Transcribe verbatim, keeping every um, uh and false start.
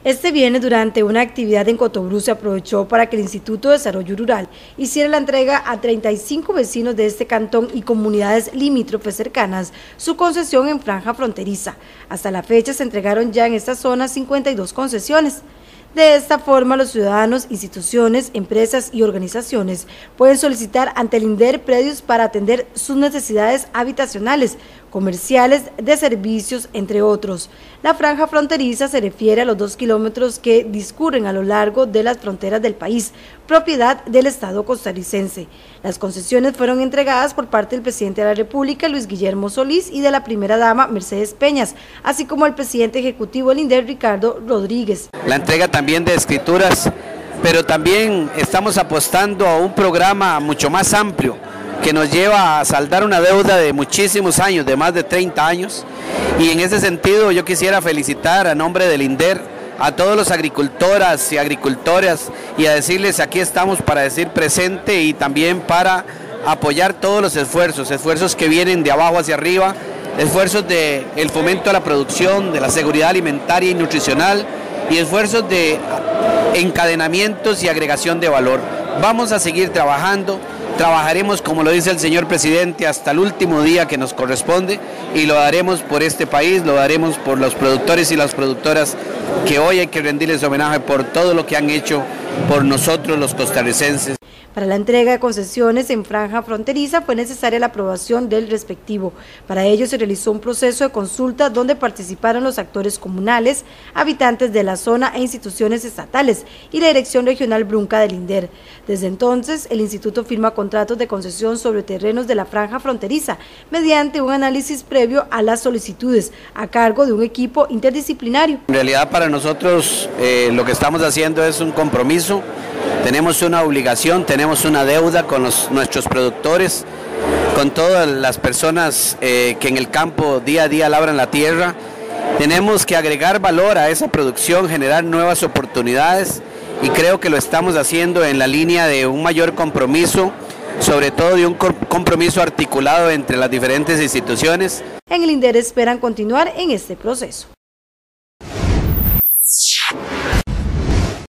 Este viernes, durante una actividad en Cotobruz, se aprovechó para que el Instituto de Desarrollo Rural hiciera la entrega a treinta y cinco vecinos de este cantón y comunidades limítrofes cercanas su concesión en franja fronteriza. Hasta la fecha se entregaron ya en esta zona cincuenta y dos concesiones. De esta forma, los ciudadanos, instituciones, empresas y organizaciones pueden solicitar ante el INDER predios para atender sus necesidades habitacionales, comerciales, de servicios, entre otros. La franja fronteriza se refiere a los dos kilómetros que discurren a lo largo de las fronteras del país, propiedad del Estado costarricense. Las concesiones fueron entregadas por parte del presidente de la República, Luis Guillermo Solís, y de la primera dama, Mercedes Peñas, así como el presidente ejecutivo del INDER, Ricardo Rodríguez. La entrega también de escrituras, pero también estamos apostando a un programa mucho más amplio que nos lleva a saldar una deuda de muchísimos años, de más de treinta años, y en ese sentido yo quisiera felicitar a nombre del INDER a todos los agricultoras y agricultoras y a decirles aquí estamos para decir presente y también para apoyar todos los esfuerzos, esfuerzos que vienen de abajo hacia arriba, esfuerzos del fomento a la producción, de la seguridad alimentaria y nutricional y esfuerzos de encadenamientos y agregación de valor. Vamos a seguir trabajando. Trabajaremos, como lo dice el señor presidente, hasta el último día que nos corresponde y lo daremos por este país, lo daremos por los productores y las productoras que hoy hay que rendirles homenaje por todo lo que han hecho por nosotros los costarricenses. Para la entrega de concesiones en franja fronteriza fue necesaria la aprobación del respectivo. Para ello se realizó un proceso de consulta donde participaron los actores comunales, habitantes de la zona e instituciones estatales y la Dirección Regional Brunca del INDER. Desde entonces, el instituto firma contratos de concesión sobre terrenos de la franja fronteriza mediante un análisis previo a las solicitudes a cargo de un equipo interdisciplinario. En realidad para nosotros eh, lo que estamos haciendo es un compromiso. Tenemos una obligación, tenemos una deuda con los, nuestros productores, con todas las personas eh, que en el campo día a día labran la tierra. Tenemos que agregar valor a esa producción, generar nuevas oportunidades y creo que lo estamos haciendo en la línea de un mayor compromiso, sobre todo de un compromiso articulado entre las diferentes instituciones. En el INDER esperan continuar en este proceso.